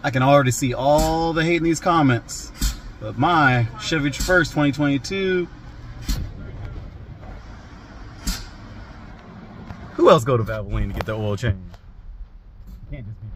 I can already see all the hate in these comments. But my Chevy Traverse 2022. Who else go to Valvoline to get their oil change? Can't just be